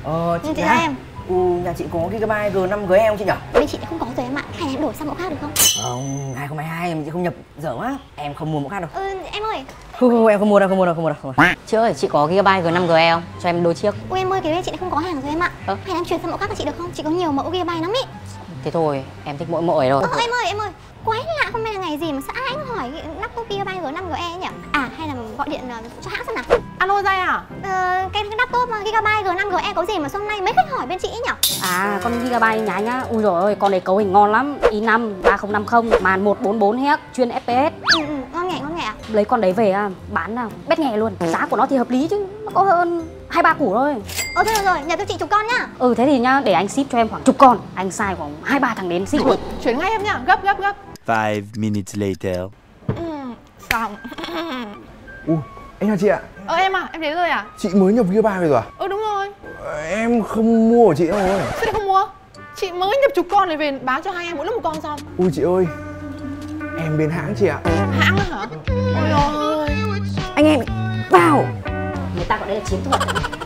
Chị là em. Nhà chị có Gigabyte G5GE không chị nhỉ? Bên chị không có rồi em ạ. Hay là em đổi sang mẫu khác được không? Không, 2022 mà chị không nhập dở quá. Em không mua mẫu khác đâu. Em ơi. Em không mua đâu. Chị ơi, chị có Gigabyte G5GE không? Cho em đôi chiếc. Ui em ơi, cái bên chị không có hàng rồi em ạ. Hay là em chuyển sang mẫu khác cho chị được không? Chị có nhiều mẫu Gigabyte lắm ý. Thế thôi, em thích mỗi mẫu ấy thôi. Em ơi. Quái lạ, hôm nay là ngày gì mà sao ai cũng hỏi laptop Gigabyte G5GE nhỉ? À hay là gọi điện cho hãng xem nào. Alo Giai à? Cái laptop Gigabyte G5GE có gì mà sao hôm nay mấy khách hỏi bên chị nhỉ? À, con Gigabyte nhá nhá. Ui dồi ơi, con đấy cấu hình ngon lắm. i5 3050, màn 144 Hz, chuyên FPS. Ngon nghẻ à? Lấy con đấy về bán bét nhẹ luôn. Giá của nó thì hợp lý chứ, nó có hơn 2-3 củ thôi. Thôi rồi, nhờ cho chị chục con nhá. Thế thì nhá, để anh ship cho em khoảng chục con. Anh sai khoảng 2-3 thằng đến ship luôn. Chuyển ngay em nhá, gấp. 5 minutes later. Xong. Anh chào chị ạ. Em à, em đến rồi à? Chị mới nhập Gigabyte về rồi à? Đúng rồi. Em không mua của chị đâu rồi. Sao lại không mua? Chị mới nhập chục con này về bán cho hai em mỗi lúc một con xong. Ui chị ơi, em bên hãng chị ạ. Hãng hả? Ôi ơi. Anh em vào. Người ta gọi đây là chiến thuật.